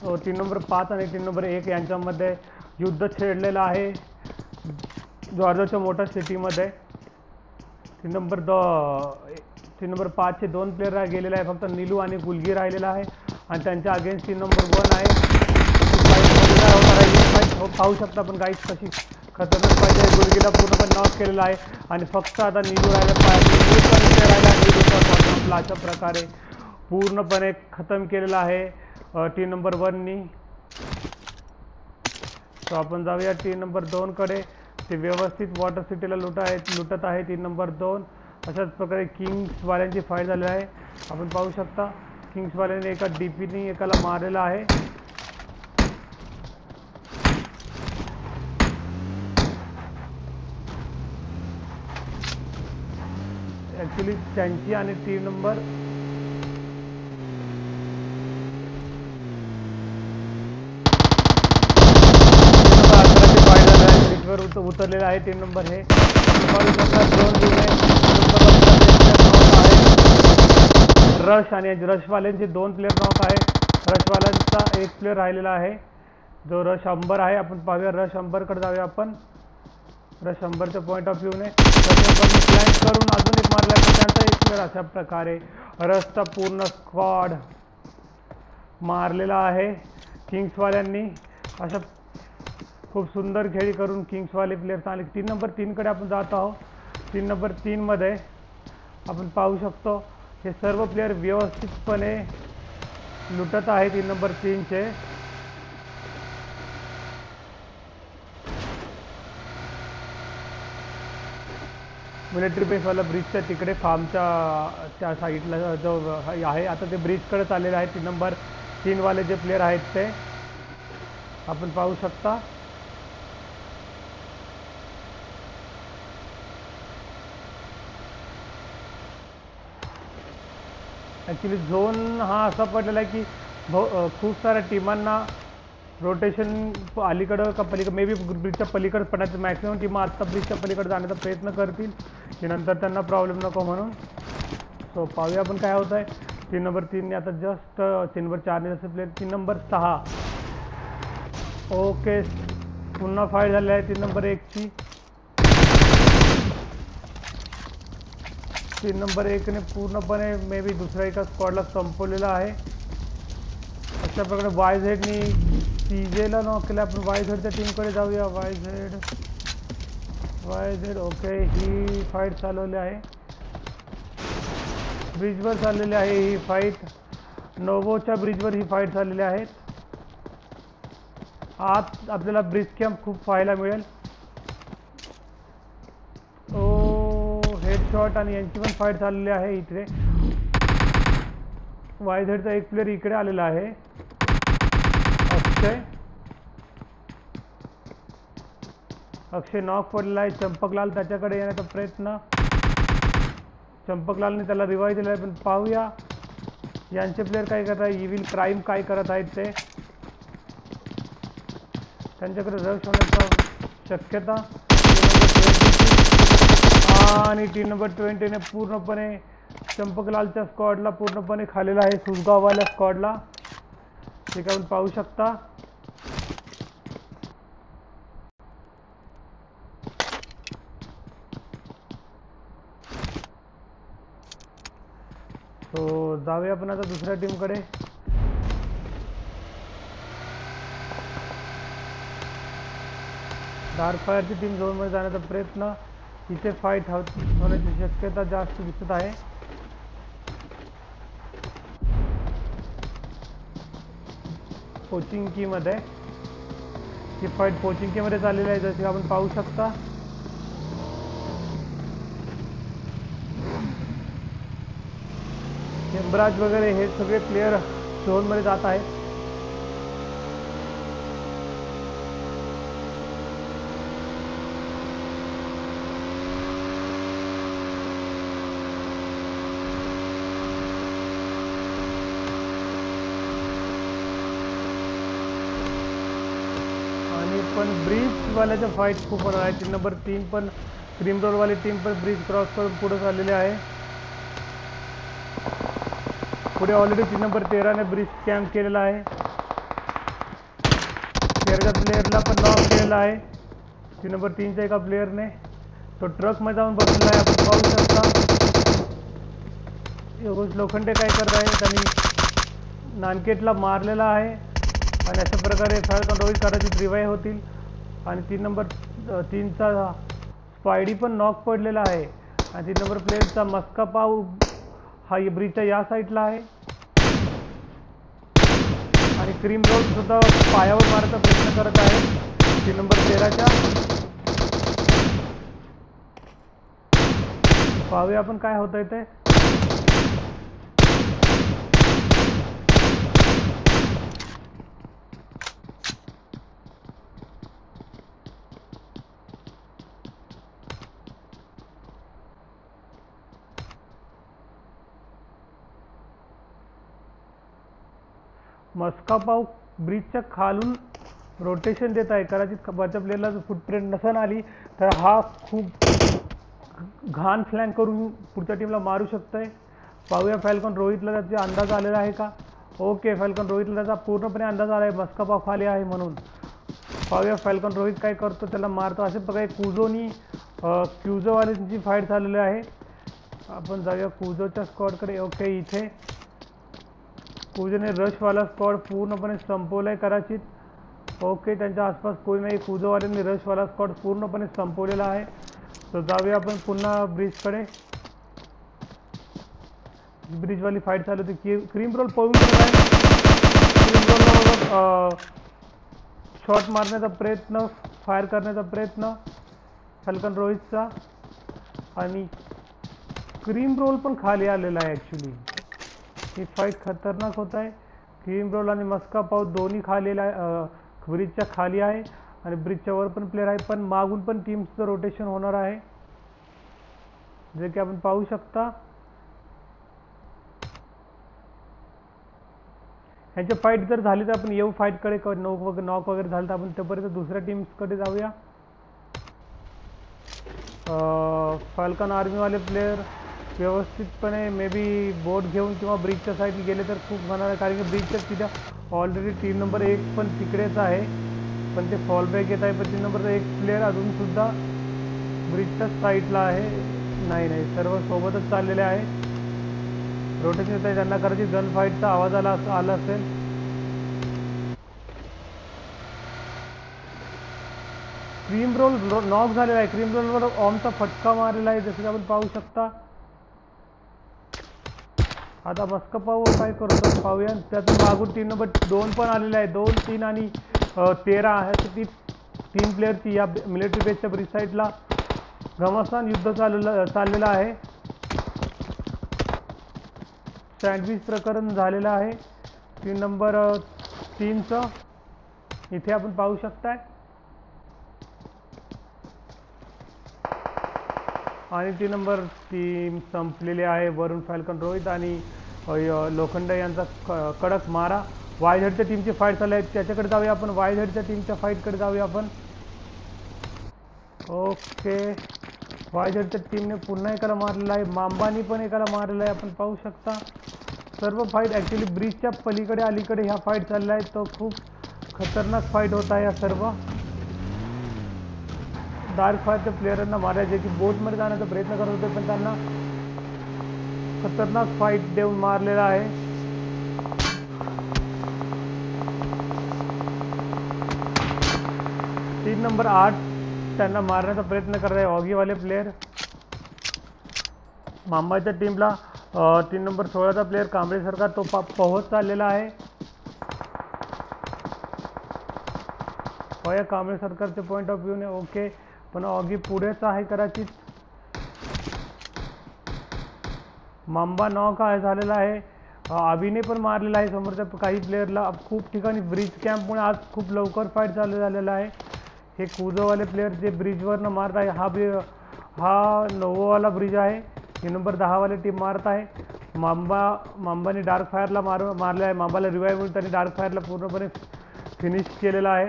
3 number 5 आणि 3 number 1 यांच्यामध्ये युद्ध छेडलेलं आहे जॉर्जियाच्या मोठ्या सिटीमध्ये. 3 नंबर 5चे 2 प्लेयर गेलेले आहे, फक्त नीलू आणि गुलगी राहिलेला आहे आणि त्यांच्या अगेन्स्ट 3 नंबर 1 आहे. पाहू शकता आपण गाईस कशी खतरनाक पाहिजे. गुलगीला पूर्णपणे नॉक केलेला आहे आणि फक्त आता नीलू राहिला नीलूचा अशा प्रकारे पूर्णपणे खतम केलेला आहे टीम नंबर 1नी. तो आपण जाऊया टीम नंबर 2 कडे. ते व्यवस्थित वॉटर सिटीला लुटत आहे 3 नंबर 2. अशाच प्रकारे किंग्सवाल्यांची फाईट झालेली आहे. आपण पाहू शकता किंग्सवाल्यांनी एका डीपीनी एकाला मारलेला आहे. ॲक्च्युली त्यांची आणि टीम नंबर उतरलेला आहे. टीम नंबर हे रश आणि रशवाल्यांचे 2 प्लेयर नॉक आहे. रशवाल्यांचा 1 प्लेयर राहिलेला आहे जो रश अंबर आहे. आपण पाहूया रश अंबरकडे जाऊया आपण. रश अंबरच्या पॉईंट ऑफ व्ह्यूने फ्लँक करून अजून एक मारला तर त्यांचा 1 प्लेयर. अशा प्रकारे रशचा पूर्ण स्क्वॉड मारलेला आहे किंग्सवाल्यांनी. अशा खूप सुंदर खेळी करून किंग्सवाले प्लेयर्स आले. 3 नंबर 3 कडे आपण जात आहोत. 3 नंबर 3 मध्ये आपण पाहू शकतो हे सर्व प्लेयर व्यवस्थितपणे लुटत आहे. 3 नंबर 3चे मिलिटरी बेसवाला ब्रिजच्या तिकडे फार्मच्या त्या साईडला जो आहे आता ते ब्रिजकडे चाललेलं आहे. 3 नंबर 3 वाले जे प्लेयर आहेत ते आपण पाहू शकता. ॲक्च्युली झोन हा असा पडलेला आहे की खूप साऱ्या टीमांना रोटेशन अलीकडं का पलीकडं मे बी ब्रिजच्या पलीकडे पडण्याचं मॅक्सिमम टीम आत्ता ब्रिजच्या पलीकडे जाण्याचा प्रयत्न करतील की नंतर त्यांना प्रॉब्लेम नको म्हणून. सो पाहूया आपण काय होत आहे. 3 नंबर 3ने आता जस्ट 3 नंबर 4ने जसे प्लेयर 3 नंबर 6 ओके पुन्हा फाईट झालेली आहे 3 नंबर 1ची. 3 नंबर 1ने पूर्णपणे मे बी दुसऱ्या एका स्क्वॉडला संपवलेला आहे. अशा प्रकारे YZनी CJला नॉक केलं. आपण YZच्या टीमकडे जाऊया. YZ ओके ही फाईट चालवली आहे. ब्रिजवर चाललेली आहे ही फाईट. नोवोच्या ब्रिजवर ही फाईट झालेली आहे. आत आपल्याला ब्रिज कॅम्प खूप पाहायला मिळेल. हेडशॉट आणि यांची पण फाईट चाललेली आहे इथे. YZचा 1 प्लेयर इकडे आलेला आहे अक्षय नॉक पडलेला आहे. चंपकलाल त्याच्याकडे येण्याचा प्रयत्न. चंपकलालने त्याला रिवाईव्ह दिला आहे. पण पाहूया यांचे प्लेयर काय करत आहे. इव्हिल क्राईम काय करत आहेत ते. त्यांच्याकडे रश होण्याची शक्यता. आणि 3 नंबर 20ने पूर्णपणे चंपकलालच्या स्क्वॉडला पूर्णपणे खालेला आहे. सुसगाववाल्या स्क्वॉडला ठीक आपण पाहू शकता. तो जाऊया आपण आता दुसऱ्या टीमकडे. डार्क फायरची टीम झोनमध्ये जाण्याचा प्रयत्न. इथे फाईट होण्याची शक्यता जास्त दिसत आहे. पोचिंकीमध्ये ही फाईट पोचिंकीमध्ये चाललेली आहे जसे आपण पाहू शकता. हेमराज वगैरे हे सगळे प्लेयर झोनमध्ये जात आहेत. आणि पण ब्रिजवाल्याच्या फाईट खूप होणार आहे. 3 नंबर 3 पण क्रीम रोलवाली टीम पण ब्रिज क्रॉस करून पुढे चाललेली आहे. पुढे ऑलरेडी 3 नंबर 13ने ब्रिज कॅम्प केलेला आहे. तेराच्या प्लेअरला पण नॉक केलेला आहे टीम नंबर 3च्या एका प्लेअरने. तो ट्रकमध्ये जाऊन बसलेला आहे, आपण पाहू शकता. योगेश लोखंडे काय करत आहे, त्यांनी नानकेटला मारलेला आहे आणि अशा प्रकारे फाल्कन रोहित कदाचित रिवाईव्ह होतील. आणि 3 नंबर 3चा स्पायडी पण नॉक पडलेला आहे आणि 3 नंबर प्लेअरचा मस्का पाव हा ब्रिजच्या या साईडला आहे. आणि क्रीम रोल सुद्धा पायावर मारायचा प्रयत्न करत आहे 3 नंबर 13च्या. पाहूया आपण काय होतंय ते. मस्का पाव ब्रिजच्या खालून रोटेशन देत आहे. कदाचित वरच्या प्लेअरला जर फुटप्रिंट नसन आली तर हा खूप घाण फ्लँक करून पुढच्या टीमला मारू शकतोय. पाहूया फाल्कन रोहितला त्याचा अंदाज आलेला आहे का. ओके, फाल्कन रोहितला त्याचा पूर्णपणे अंदाज आला आहे मस्का पाव खाली आहे म्हणून. पाहूया फाल्कन रोहित काय करतो, त्याला मारतो. असे प्रकारे कुझोनी क्युझोवाल्यांची फाईट झालेली आहे. आपण जाऊया कुझोच्या स्क्वॉडकडे. ओके, इथे कुझोने रशवाला स्क्वॉड पूर्णपणे संपवला आहे कदाचित. ओके, त्यांच्या आसपास कोणी नाही. कुझोवाल्यांनी रशवाला स्क्वॉड पूर्णपणे संपवलेला आहे. तर जाऊया आपण पुन्हा ब्रिजकडे. ब्रिजवाली फाईट चालू होती. क्रीम रोल पळून गेलेला आहे. क्रीम रोलला शॉट मारण्याचा प्रयत्न, फायर करण्याचा प्रयत्न फाल्कन रोहितचा. आणि क्रीम रोल पण खाली आलेला आहे. ॲक्च्युली ही फाईट खतरनाक होत आहे. क्रीम रोल आणि मस्का पाव दोन्ही खाली ब्रिजच्या खाली आहे आणि ब्रिजच्या वर पण प्लेअर आहे, पण मागून पण टीमचं रोटेशन होणार आहे जे की आपण पाहू शकता. ह्याच्या फाईट जर झाली तर आपण येऊ फाईटकडे. नॉक वगैरे झालं तर आपण तोपर्यंत दुसऱ्या टीम्सकडे जाऊया. फाल्कन आर्मीवाले प्लेअर व्यवस्थितपणे मे बी बोट घेऊन किंवा ब्रिजच्या साईडला गेले तर खूप होणार आहे, कारण की ब्रिजच्या तिथं ऑलरेडी टीम नंबर 1 पण तिकडेच आहे, पण ते फॉल बॅक येत आहे. पण टीम नंबर 1 प्लेअर अजूनसुद्धा ब्रिजच्या साईडला आहे. नाही, सर्व सोबतच चाललेले आहे. रोटेशन येत आहे, त्यांना कदाचित गन फाईटचा आवाज आला असेल. क्रीम रोल नॉक झालेला आहे. क्रीम रोलवर ऑमचा फटका मारलेला आहे जसं की आपण पाहू शकता. आता मस्का पाव काय करतो पाहूया. त्यातून मागून टीम नंबर 2 पण आलेला आहे. 2, 3 आणि 13 आहे. ती 3 प्लेअरची या मिलिटरी बेसच्या ब्रिज साईडला घमासान युद्ध चाललेलं आहे. सँडविच प्रकरण झालेलं आहे टीम नंबर 3चं. इथे आपण पाहू शकताय. आणि टीम नंबर 3 संपलेली आहे. वरून फाल्कन रोहित आणि लोखंडे यांचा कडक मारा. वायझेडच्या टीमची फाईट चालू आहे, त्याच्याकडे जाऊया आपण. वायझेडच्या टीमच्या फाईटकडे जाऊया आपण. ओके, वायझेडच्या टीमने पुन्हा एकाला मारलेला आहे. मांबानी पण एकाला मारलेला आहे, आपण पाहू शकता. सर्व फाईट ॲक्च्युली ब्रिजच्या पलीकडे अलीकडे ह्या फाईट चालल्या आहेत. तो खूप खतरनाक फाईट होत आहे. या सर्व डार्क फायरच्या प्लेअरांना मारायचे जे की बोटमध्ये जाण्याचा प्रयत्न करत होते, पण त्यांना खतरनाक फाईट देऊन मारलेला आहे. टीम नंबर 8 त्यांना मारण्याचा प्रयत्न करत आहे. ऑगीवाले प्लेअर. मांबाच्या टीमला टीम नंबर 16चा प्लेअर कांबळे सरकार तो पोहत चाललेला आहे. या कांबळे सरकारचे पॉईंट ऑफ व्ह्यूने ओके, पण ऑगी पुढेच आहे कदाचित. मांबा नॉक झालेला आहे. अभिने पण मारलेला आहे समोरच्या काही प्लेअरला. खूप ठिकाणी ब्रिज कॅम्पमुळे आज खूप लवकर फाईट चालू झालेला आहे. हे कुझोवाले प्लेअर जे ब्रिजवरनं मारत आहे, हा नोवोवाला ब्रिज आहे. टीम नंबर 10 वाली टीम मारत आहे. मांबाने डार्क फायरला मारले आहे. मांबाला रिवाईव्ह होऊन त्यांनी डार्क फायरला पूर्णपणे फिनिश केलेला आहे.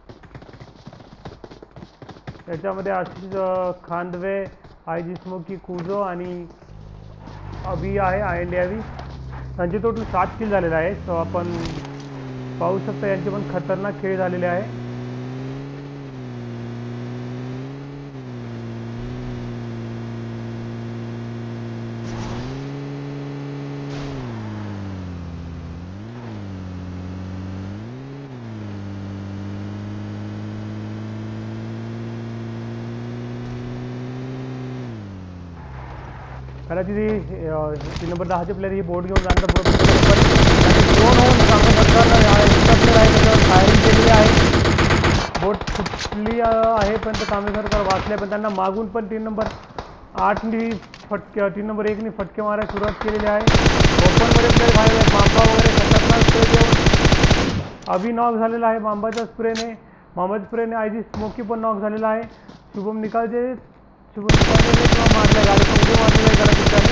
त्याच्यामध्ये आशिष खांदवे, आयजी स्मोकी, कुझो आणि अभी आहे आयंडियावी. त्यांचे टोटल 7 किल झालेले आहे. सो आपण पाहू शकता यांचे पण खतरनाक खेळ झालेले आहे. कदाचित 3 नंबर 10चे प्लेयर ही बोट घेऊन जाण्याचा प्रयत्न करतो, पण ड्रोन होऊन तांबे सरकारला प्लेयर आहे त्याच्यावर फायरिंग केलेली आहे. बोट सुटली आहे पण ते तांबे सरकार वाचले, पण त्यांना मागून पण 3 नंबर 8नी फटके 3 नंबर 1नी फटके मारायला सुरुवात केलेली आहे. ओपनमध्ये प्लेयर बाहेर आहे. मांबा वगैरे खतरनाक स्प्रे देऊन अभि नॉक झालेला आहे मांबाच्या स्प्रेने. मांबाच्या स्प्रेने आयजी स्मोकी पण नॉक झालेला आहे. शुभम निकालचे किंवा मारल्या गाडीचा उडी मारलेला आहे कदाचित त्याने.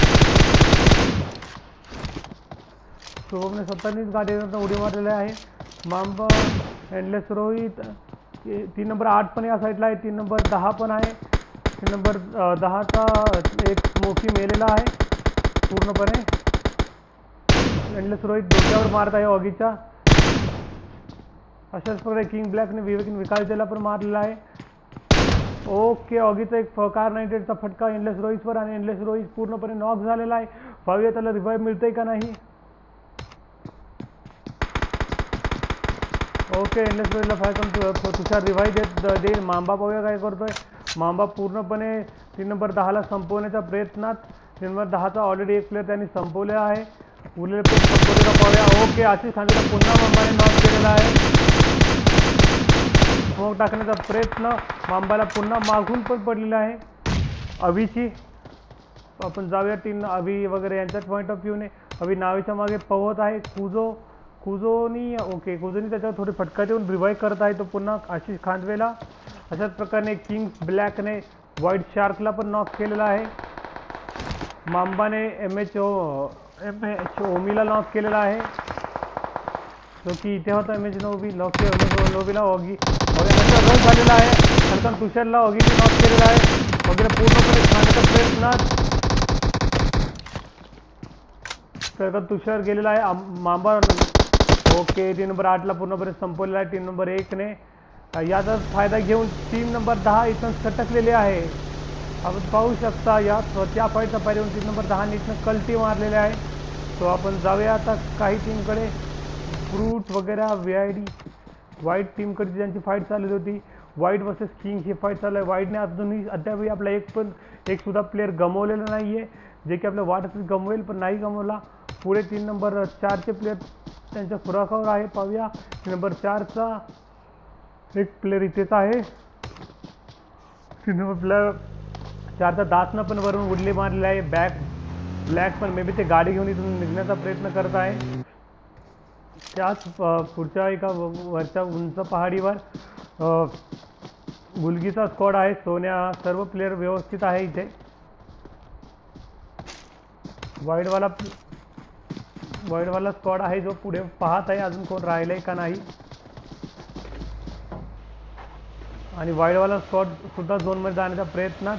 शुभमने स्वतःनीच गाडीवरनं उडी मारलेली आहे. मांबा एंडलेस रोहित 3 नंबर 8 पण या साईडला आहे. 3 नंबर 10 पण आहे. 3 नंबर 10चा एक स्मोकी मेलेला आहे पूर्णपणे. एंडलेस रोहित डोक्यावर मारत आहे ऑगीच्या. अशाच प्रकारे किंग ब्लॅकने विकायला पण मारलेला आहे. ओके, ऑगीचा एक कार 98चा फटका एंडलेस रोहितवर आणि एंडलेस रोहित पूर्णपणे नॉक झालेला आहे. पाहूया त्याला रिवाईव्ह मिळतंय का नाही. ओके, एंडलेस रोहितला फायर तुषार रिवाईव्ह देईल. मांबा पाहूया काय करतोय. मांबा पूर्णपणे 3 नंबर 10ला संपवण्याच्या प्रयत्नात. 3 नंबर 10चा ऑलरेडी एक प्लेयर त्यांनी संपवलेला आहे. उरलेले प्लेयर संपवलेला पाहूया. ओके, आशिष खांदेला पुन्हा मांबाने नॉक केलेला आहे. स्मोक टाकण्याचा प्रयत्न मांबाला पुन्हा मागून पण पडलेला आहे अभिची. आपण जाऊया टीम अभि वगैरे यांच्या पॉईंट ऑफ व्ह्यूने. अभि नावेच्या मागे पवत आहे. कुझोनी त्याच्यावर थोडी फटका देऊन रिवाईव्ह करत आहे तो पुन्हा आशिष खांदवेला. अशाच प्रकारे किंग ब्लॅकने व्हाईट शार्कला पण नॉक केलेला आहे. मांबाने एम.एच. ओमीला नॉक केलेला आहे जो की इथे होता. एम.एच. नोबीला ऑगी रन झालेला आहे. हलकन तुषारला ऑगीने नॉक केलेला आहे. ऑगीला पूर्णपणे खाण्याचा प्रयत्नात तुषार गेलेला आहे. मांबा ओके, 3 नंबर 8ला पूर्णपणे संपवलेला आहे 3 नंबर 1ने. याचा फायदा घेऊन 3 नंबर 10 इथून सटकलेले आहे. आपण पाहू शकता या त्या फाईटचा फायदा घेऊन 3 नंबर 10ने इथून कल्टी मारलेले आहे. तो आपण जाऊया आता काही टीमकडे. फ्रूट वगैरे VID व्हाईट टीमकडे ज्यांची फाईट चालली होती, व्हाईट वर्सेस किंग ही फाईट चालू आहे. व्हाईटने अजूनही अद्यापही आपला एक सुद्धा प्लेअर गमवलेला नाही आहे, जे की आपल्या वाटत गमवेल पण नाही गमवला. पुढे 3 नंबर 4चे प्लेयर त्यांच्या खुराकावर आहे. पाहूया 3 नंबर 4चा एक प्लेयर इथेच आहे. 3 नंबर प्लेयर 4चा दासनं पण वरून उडली मारलेला आहे. ब्लॅक पण मे बी ते गाडी घेऊन इथून निघण्याचा प्रयत्न करत आहे. त्याच पुढच्या एका वरच्या उंच पहाडीवर गुलगीचा स्क्वॉड आहे. सोन्या सर्व प्लेयर व्यवस्थित आहे इथे. वाईडवाला स्क्वॉड आहे जो पुढे पाहत आहे अजून कोण राहिलंय का नाही. आणि वाईडवाला स्क्वॉड सुद्धा झोनमध्ये जाण्याच्या प्रयत्नात.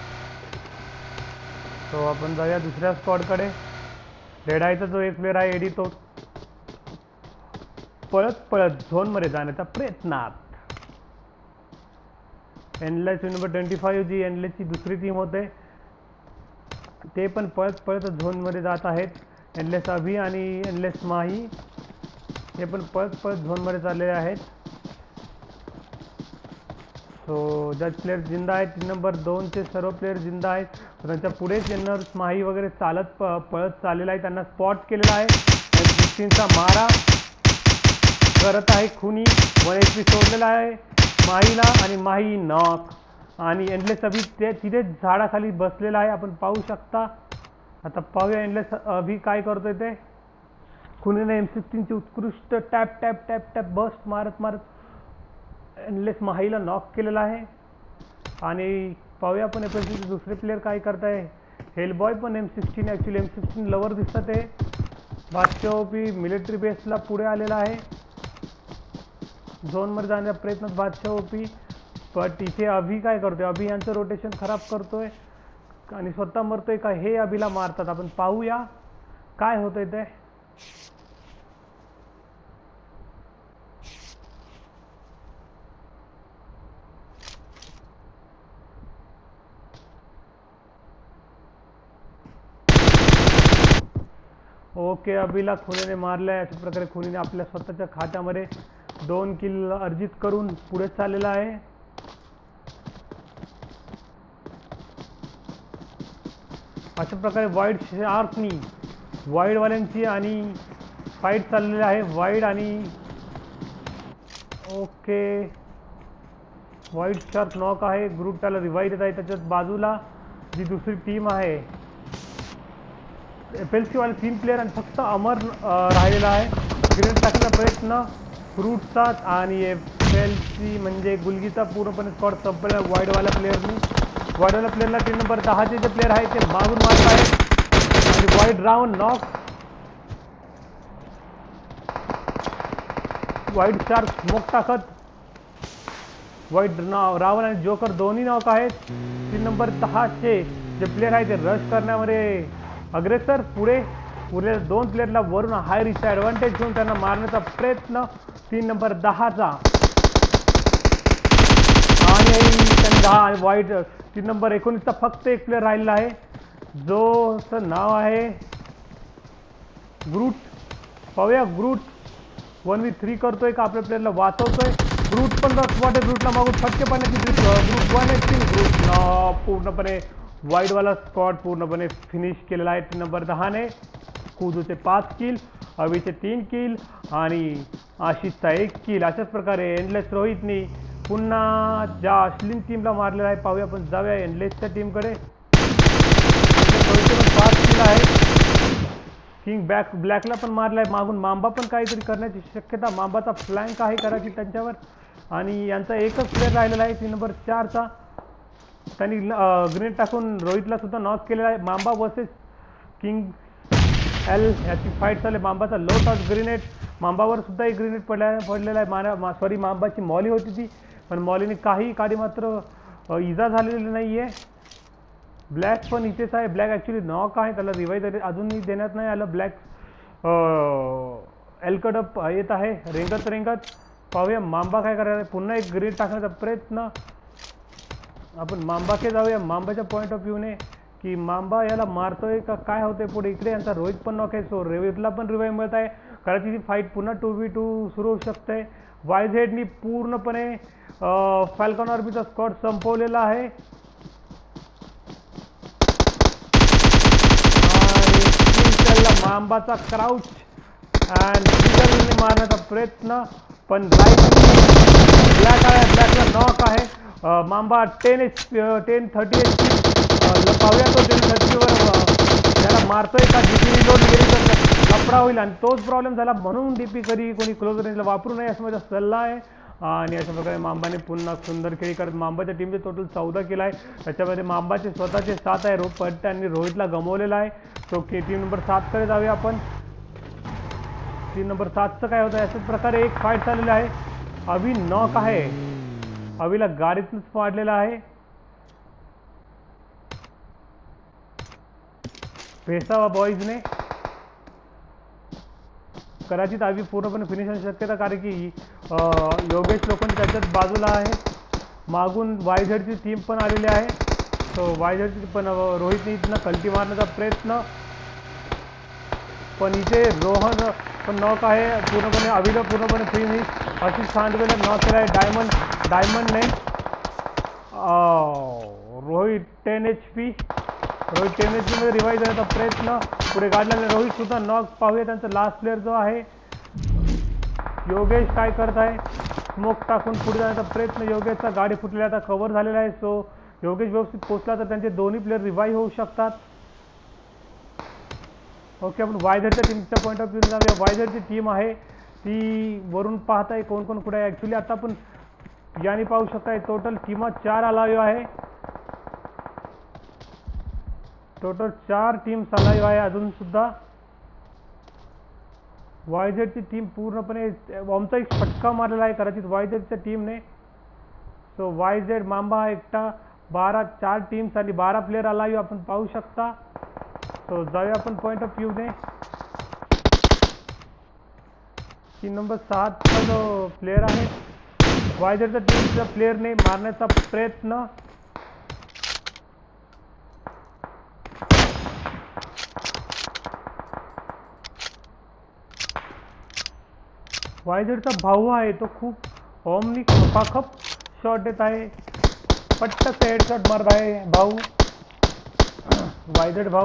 तो आपण जाऊया दुसऱ्या स्क्वॉडकडे. रेड आयचा जो एक प्लेयर आहे एडी, तो पळत झोनमध्ये जाण्याच्या प्रयत्नात. एंडलेस नंबर 25 जी एंडलेसची दुसरी टीम होते, ते पण पळत झोनमध्ये जात आहेत. एंडलेस अभि आणि एंडलेस माही हे पण पळत झोनमध्ये चाललेले आहेत. सो जज प्लेयर जिंदा आहेत. 3 नंबर 2चे सर्व प्लेयर जिंदा आहेत. त्यांच्या पुढेच येणार माही वगैरे पळत चाललेला आहे. त्यांना स्पॉट केलेला आहे. 16चा मारा करत आहे खुनी. 1 HP सोडलेला आहे माहीला आणि माही नॉक. आणि एंडलेस अभि तिथे झाडाखाली बसलेला आहे आपण पाहू शकता. आता पाहूया एंडलेस अभि काय करतोय ते. खुनीने M16ची उत्कृष्ट टॅप बस्ट मारत एंडलेस माहीला नॉक केलेला आहे. आणि पाहूया पण दुसरे प्लेयर काय करताय. हेलबॉय पण M16 ॲक्च्युली M16 लवर दिसतात ते. बादशाह ओपी मिलिटरी बेसला पुढे आलेला आहे. झोनमध्ये जाण्याचा प्रयत्नात बादशाह ओपी. बट इथे अभि काय करतोय. अभि यांचं रोटेशन खराब करतोय आणि स्वतः मरतोय का हे अभिला मारतात. आपण पाहूया काय होतंय ते. ओके, अभिला खुनीने मारलंय. अशा प्रकारे खुनीने आपल्या स्वतःच्या खात्यामध्ये 2 किल अर्जित करून पुढे चाललेला आहे. अशा प्रकारे वाईड शार्कनी वाईडवाल्यांची आणि फाईट चाललेली आहे. वाईड आणि ओके वाईड शार्क नॉक आहे. ग्रुप त्याला रिवाईव देत आहे. त्याच्यात बाजूला जी दुसरी टीम आहे FLC वाले 3 प्लेयर आणि फक्त अमर राहिलेला आहे. ग्रेनेड टाकण्याचा प्रयत्न रूटचा आणि FLC म्हणजे गुलगीचा पूर्णपणे स्कॉट संपलेला वाईडवाल्या प्लेयरनी. वाईडवाल्या प्लेयरला टीम नंबर 10 जे प्लेयर आहे ते मागून मारत आहेत आणि wide round knock. Wide shark smoke टाकत वाईड रावण आणि जोकर दोन्ही नॉक आहेत. टीम नंबर 10 जे प्लेयर आहे ते रश करण्यामध्ये अग्रेसर. पुढे उरलेल्या 2 प्लेयरला वरून हाय रिचचा ॲडव्हान्टेज घेऊन त्यांना मारण्याचा प्रयत्न टीम नंबर 10चा. आणि त्यांनी 10 वाईड टीम नंबर 19चा फक्त एक प्लेयर राहिलेला आहे जो नाव आहे ग्रूट. पाहूया ग्रूट 1v3 करतोय का आपल्या प्लेयरला वाचवतोय. ग्रूट पण वाटेल ग्रूटला मागून फटके पाण्याची ग्रूट 1 HP ग्रूट पूर्णपणे वाईडवाला स्कॉट पूर्णपणे फिनिश केलेला आहे टीम नंबर 10ने. कुदूचे 5 किल, अवीचे 3 किल आणि आशिषचा 1 किल. अशाच प्रकारे एंडलेस रोहितनी पुन्हा ज्या अश्लिन टीमला मारलेला आहे. पाहूया आपण जाऊया एंडलेसच्या टीमकडे. रोहितचे पण 5 किल आहे. किंग ब्लॅकला पण मारला आहे. मागून मांबा पण काहीतरी करण्याची शक्यता. मांबाचा फ्लँक आहे कदाचित त्यांच्यावर आणि यांचा एकच प्लेयर राहिलेला आहे टीम नंबर 4चा. त्यांनी ग्रेनेड टाकून रोहितला सुद्धा नॉक केलेला आहे. मांबा वर्सेस किंग एल याची फाईट चालू आहे. मांबाचा लो टॉस ग्रेनेड. मांबावर सुद्धा एक ग्रेनेड पडलेला आहे. सॉरी मांबाची मॉली होती ती पण मॉलीने काही मात्र इजा झालेली नाही आहे. ब्लॅक पण इथेच आहे. ब्लॅक ॲक्च्युली नॉक आहे. त्याला रिवाईव्ह अजूनही देण्यात नाही आलं. ब्लॅक एलकडप येत आहे रेंगत. पाहूया मांबा काय करायला. पुन्हा एक ग्रेनेड टाकण्याचा प्रयत्न. आपण मांबाके जाऊया मांबाच्या पॉईंट ऑफ व्ह्यूने की मांबा याला मारतोय का काय होतंय पुढे. इकडे यांचा रोहित पण नॉक आहे. सो रोहितला पण रिवाईव्ह मिळत आहे. कारण ती फाईट पुन्हा 2v2 सुरू होऊ शकते. YZनी पूर्णपणे फॅल्कॉन आर्मीचा स्कॉट संपवलेला आहे. आणि मांबाचा क्राउच आणि मारण्याचा प्रयत्न पण ब्लॅक आहे. ब्लॅकला नॉक आहे. Mamba 10 30 HP. पाहूया तो 10 30वर त्याला मारतोय का. DP रिलोड गेली तर लफडा होईल आणि तोच प्रॉब्लेम झाला म्हणून DP कधी कोणी क्लोज रेंजला वापरू नये असं माझा सल्ला आहे. आणि अशा प्रकारे मांबाने पुन्हा सुंदर खेळी करत मांबाच्या टीमचे टोटल 14 केला आहे. त्याच्यामध्ये मांबाचे स्वतःचे 7 आहे. पण त्यांनी रोहितला गमावलेला आहे. तो टीम नंबर 7 कडे जाऊया आपण. टीम नंबर 7चं काय होतं. अशाच प्रकारे एक फाईट चाललेली आहे. अवी नॉक आहे. अवीला गाडीतूनच पाडलेला आहे. पेसावा बॉईजने कदाचित अवी पूर्णपणे फिनिश होण्याची शक्यता. कारण की योगेश लोखंडे त्याच्याच बाजूला आहे. मागून YZची टीम पण आलेली आहे. तो YZची पण रोहितने इथनं कल्टी मारण्याचा प्रयत्न पण इथे रोहन पण नॉक आहे. पूर्णपणे अवीला पूर्णपणे फिनिश अशी सांडवेला नॉक केला आहे डायमंडने. रोहित 10 HP. रोहित 10 HP मध्ये रिवाईव्ह देण्याचा प्रयत्न पुढे गाडल्याने रोहित सुद्धा नॉक. पाहूया त्यांचा लास्ट प्लेअर जो आहे योगेश काय करत आहे. स्मोक टाकून पुढे जाण्याचा प्रयत्न. योगेशचा गाडी फुटलेला आता कव्हर झालेला आहे. सो योगेश व्यवस्थित पोहोचला तर त्यांचे दोन्ही प्लेयर रिवाईव्ह होऊ शकतात. ओके आपण YZच्या टीमच्या पॉईंट ऑफ व्ह्यू जाऊया. YZची टीम आहे ती वरून पाहताय कोण कोण कुठे आहे. ॲक्च्युली आता आपण याने पाहू शकताय टोटल टीमा 4 अलाइव्ह आहे. टोटल 4 टीम्स अलाइव्ह आहे अजून सुद्धा. YZची टीम पूर्णपणे आमचा एक फटका मारलेला आहे कदाचित YZच्या टीमने. सो YZ मांबा एकटा 4 टीम्स आणि 12 प्लेयर अलाइव्ह आपण पाहू शकता. सो जाऊया आपण पॉईंट ऑफ व्ह्यूने. टीम नंबर 7चा जो प्लेयर आहे YZच्या टीमच्या प्लेयरने मारण्याचा प्रयत्न. YZचा भाऊ आहे तो खूप ओमनी खपाखप शॉट देत आहे. पट्टक हेडशॉट मारत आहे भाऊ. वायझेड भाऊ,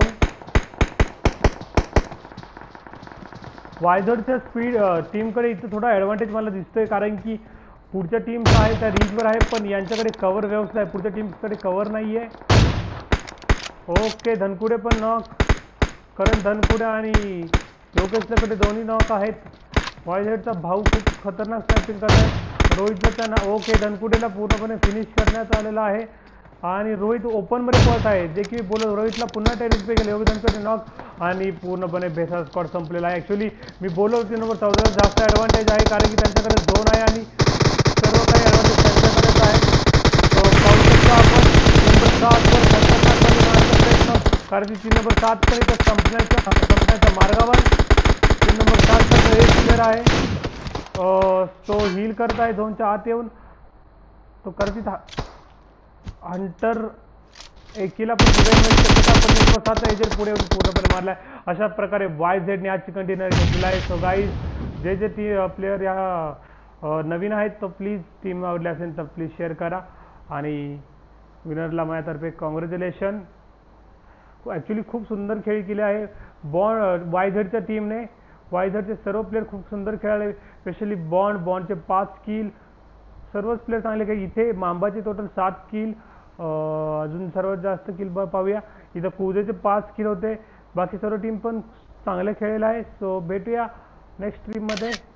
वायझेडच्या स्पीड टीमकडे इथं थोडा ॲडव्हान्टेज मला दिसतोय, कारण की पुढच्या टीम्स आहे त्या रीचवर आहे, पण यांच्याकडे कव्हर व्यवस्था आहे, पुढच्या टीम्सकडे कव्हर नाही आहे. ओके, धनकुडे पण नॉक, करण धनकुडे आणि योगेशकडे दोन्ही नॉक आहेत. वायझेडचा भाऊ खूप खतरनाक स्नॅपिंग करत आहे. रोहितला त्यांना ओके, धनकुडेला पूर्णपणे फिनिश करण्यात आलेला आहे आणि रोहित ओपनमध्ये पळत आहे, जे की बोलत रोहितला पुन्हा टेरिस पे गेले. योगेश धनकुडे नॉक आणि पूर्णपणे भेसा स्क्वॉड संपलेला आहे. ॲक्च्युली मी बोललो की नंबर 14 जास्त ॲडव्हान्टेज आहे, कारण की त्यांच्याकडे झोन आहे आणि सर्व काही ॲडव्हान्टेज त्यांच्याकडेच आहे. पाहू शकता आपण नंबर 7वर खतरनाकपणे मारण्याचा प्रयत्न, कारण की 3 नंबर 7 पण इथं संपण्याच्या मार्गावर. 3 नंबर 7चा जो एक प्लेअर आहे तो हील करत आहे झोनच्या आत येऊन. तो करत हंटर एकीला पण पुढे मिळू शकता, पण नंबर 7चा एजंट पुढे येऊन पूर्णपणे मारलाय. अशा प्रकारे वायझेडने आजची कंटेनर घेतलेला आहे. सो गाईज, जे ती प्लेअर या नवीन आहेत, तो प्लीज टीम आवडली असेल तर प्लीज शेअर करा आणि विनरला माझ्यातर्फे कॉंग्रॅच्युलेशन. ॲक्च्युली खूप सुंदर खेळ केले आहे वायझेडच्या टीमने. वायझेडचे सर्व प्लेयर खूप सुंदर खेळाले, स्पेशली बॉन्डचे 5 किल, सर्वच प्लेयर चांगले खेळ. इथे मांबाचे टोटल 7 किल, अजून सर्वात जास्त किल पाहूया. इथं कुजेचे 5 किल होते. बाकी सर्व टीम पण चांगले खेळलेले आहे. सो भेटूया नेक्स्ट स्ट्रीममध्ये.